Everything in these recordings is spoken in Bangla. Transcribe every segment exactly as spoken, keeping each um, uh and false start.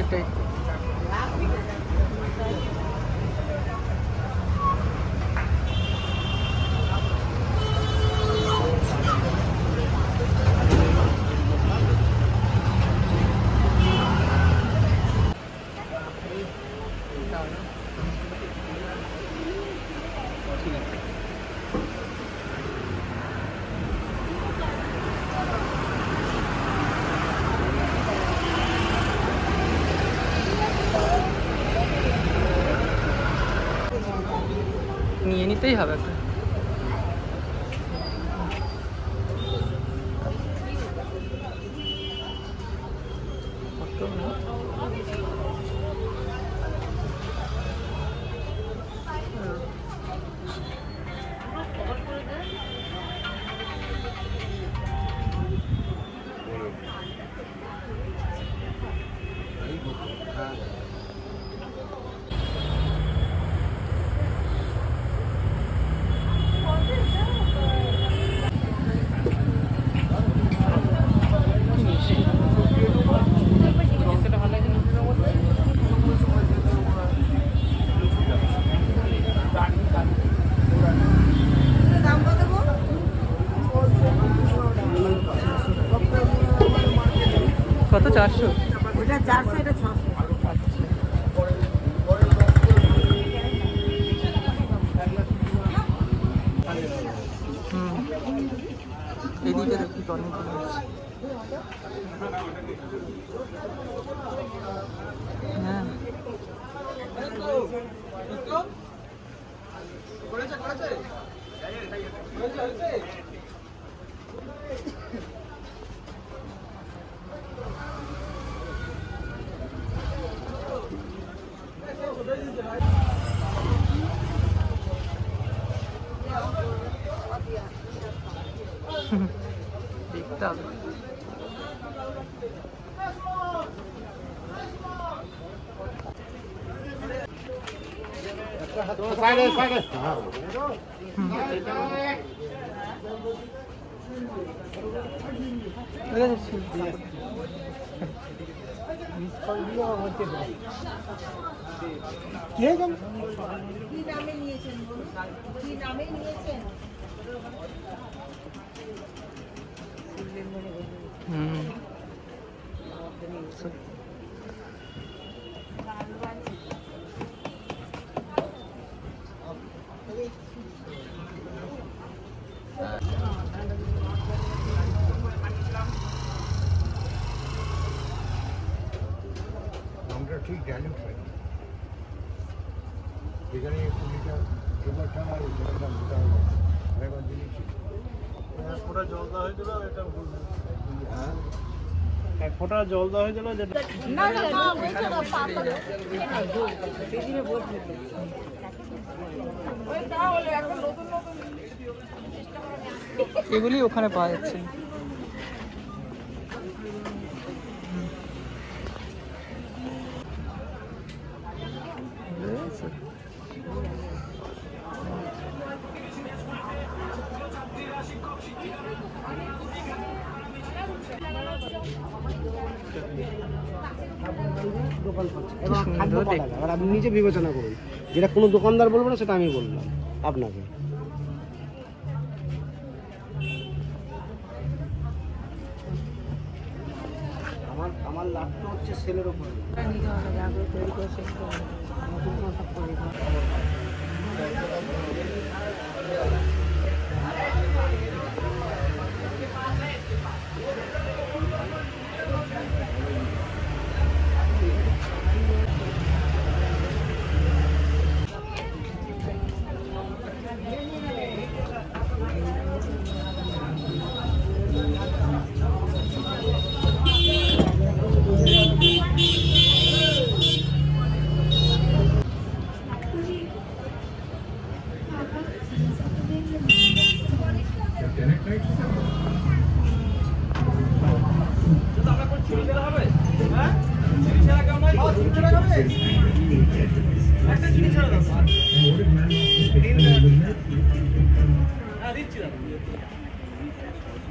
সেটাই। নিয়ে নিতেই হবে একটা। কত? চারশো? ওটা চারশো, এটা ছশো। হুম, এদিকে দেখি অনেক হ্যাঁ। দেখতে হবে। হুম, ঠিক ভ্যালু হয় যেখানে কুড়িটা জোগাড়টা আর জলটা মোটা হয়ে গেছে আরেকবার জিনিস এক ফোঁটা জল দেওয়া হয়েছিল এটা হ্যাঁ এক ফোঁটা জল দেওয়া হয়েছিল যেটা এগুলি ওখানে পাওয়া যাচ্ছে। দোকান করছে এবং খাদ্য পদার্থ এবার আপনি নিজে বিবেচনা করুন, যেটা কোনো দোকানদার বলবো না সেটা আমি বললাম আপনাকে। আমার আমার লাভটা হচ্ছে সেলের উপরে।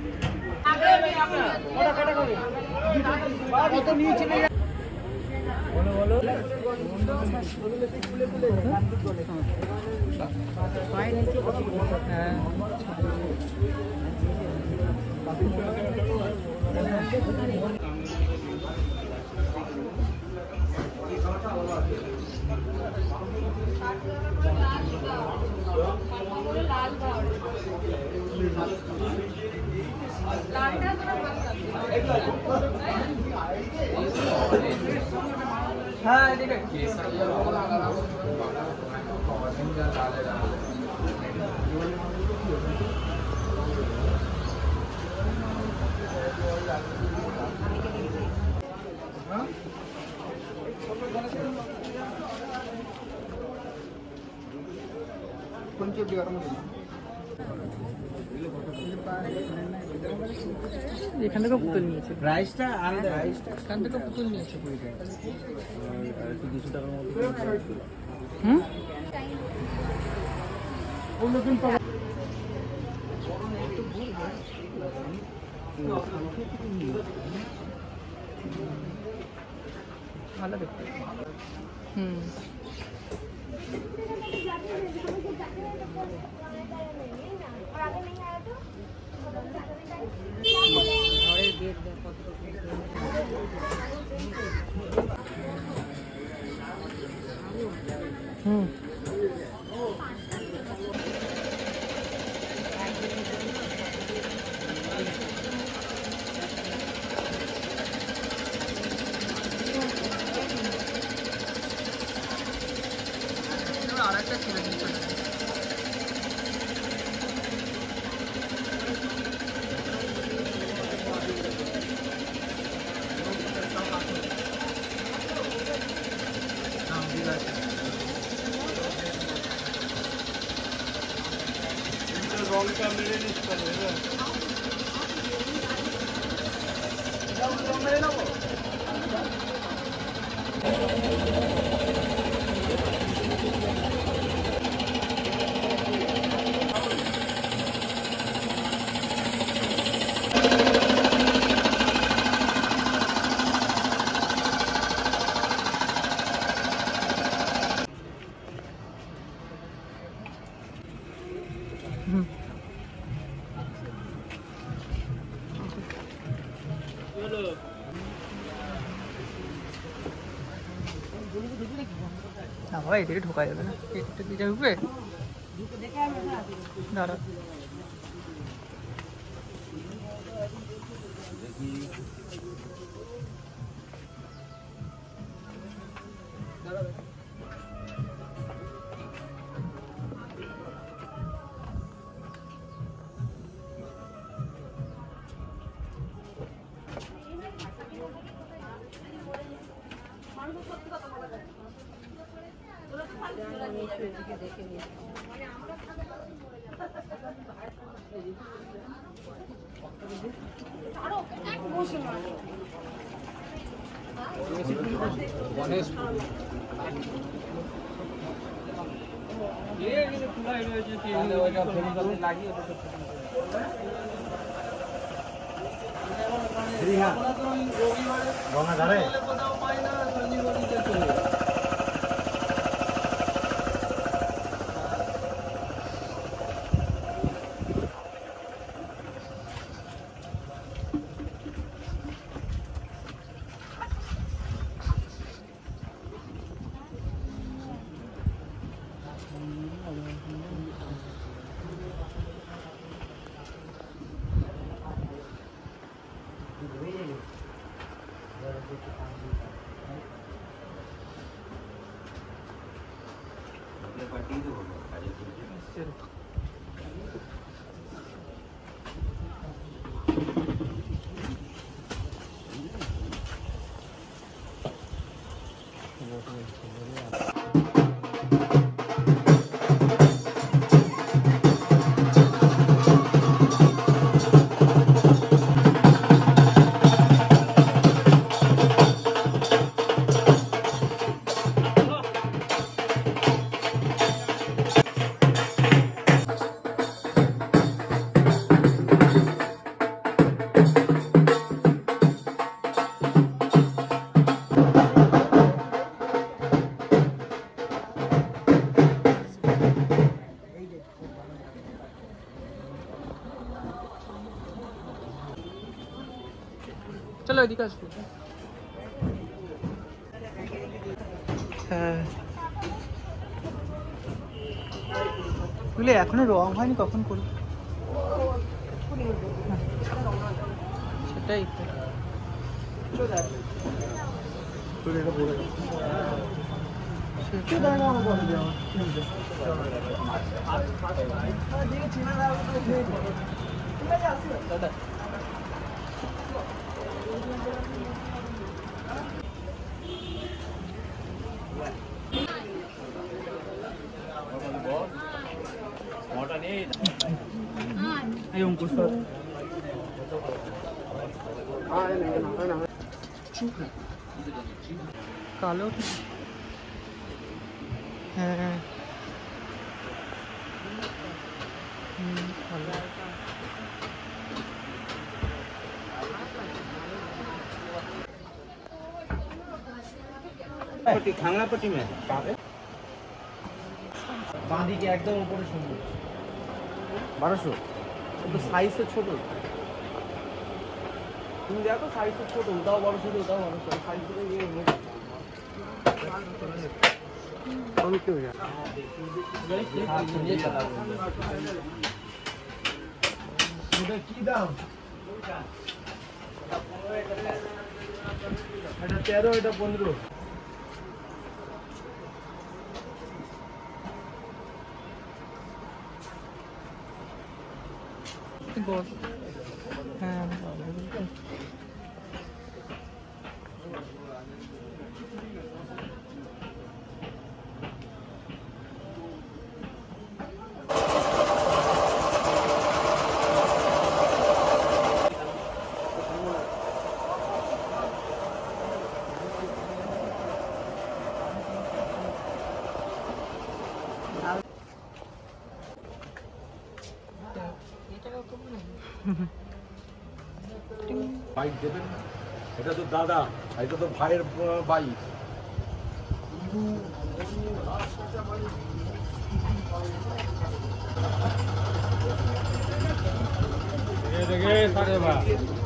কত নিয়েছিলেন? হ্যাঁ এদিকে এখান থেকে পুতুল নিয়েছে প্রাইসটা আলাদা, প্রাইসটা এখান থেকে পুতুল নিয়েছে একটু দুশো টাকার মতো। হুম ভালো দেখতে হুম হুম আর একটা ছেলে নিচে রংটা মেরে নিস পারে রং মেরে নেবো। না ভাই এদিকে ঢোকা যাবে না এটা দিকে ঢুকবে দাঁড়া গঙ্গাধারে চলো এদিকে আসবো। হ্যাঁ বুঝলে এখনো রং হয়নি, কখন করবো সেটাই তো। দাদা এই অঙ্কুশ কালো। হ্যাঁ হুম ভালো। খাংলাপট্টি ম্যাচ বাঁদিকে একদম উপরে সুন্দর বারোশো, তো সাইজ তো ছোট। তুমি দেখো সাইজ তো ছোট, ওটাও বারোশো, ওটাও বারোশো, সাইজ তো কি দাম? এটা তেরো, এটা পনেরো। হ্যাঁ বাইক দেবেন না, এটা তো দাদা, এটা তো ভাইয়ের বাইক। দেখে সাড়ে বা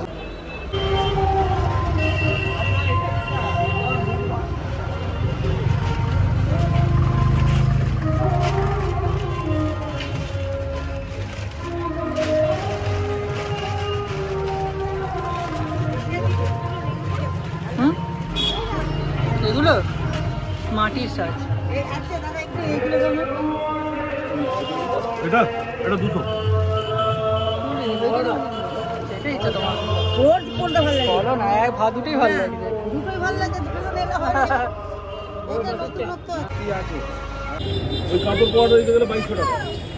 এগুলো মাটির সাজ। এটা এটা দুটো। সেটাই ইচ্ছা তোমার। কোন কোনটা ভালো লাগে? বলো না, এক ভা দুটোই ভালো লাগছে। দুটোই ভালো লাগে, দুটো নিলে হয়। এটা নতুনত্ব কি আছে ওই কাপড় পরা রইতে গেলে বাইশশো টাকা।